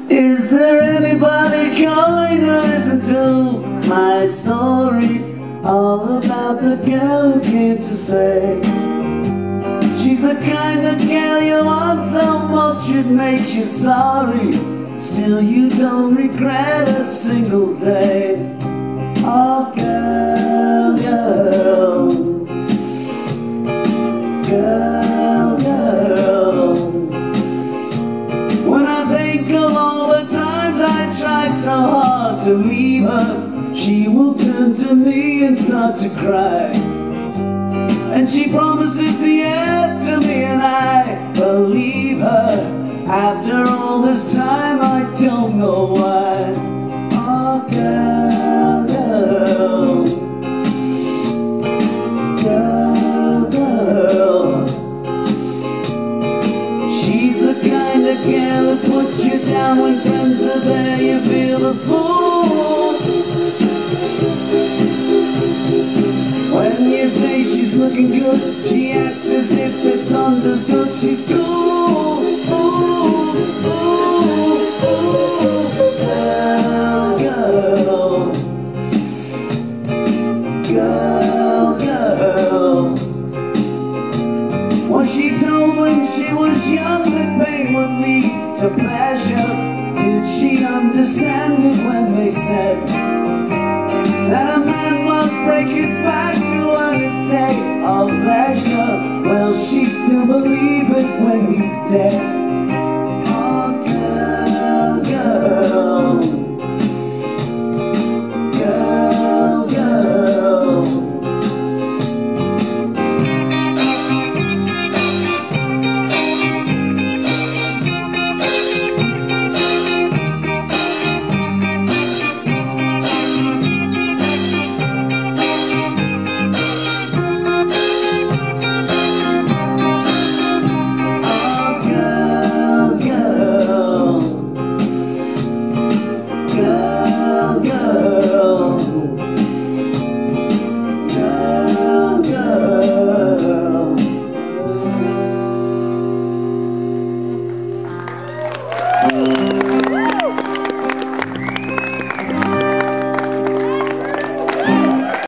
Is there anybody going to listen to my story? All about the girl who came to stay. She's the kind of girl you want so much it makes you sorry. Still you don't regret a single day. Oh girl, girl, girl, girl. When I think of all the times I tried so hard to leave her, she will turn to me and start to cry. And she promises the earth to me, and I believe her. After all this time, I don't know why. Oh girl, girl, girl, girl. She's the kind of girl who puts you down when friends are there. You feel the fool. When you say she's looking good, she acts as if it's understood. She's cool. Ooh, ooh, ooh. Girl, girl, girl, girl. Was she told when she was young that pain would lead to pleasure? Did she understand it when they said that a man must break his back to earn his day of leisure? Will she still believe it when he's dead?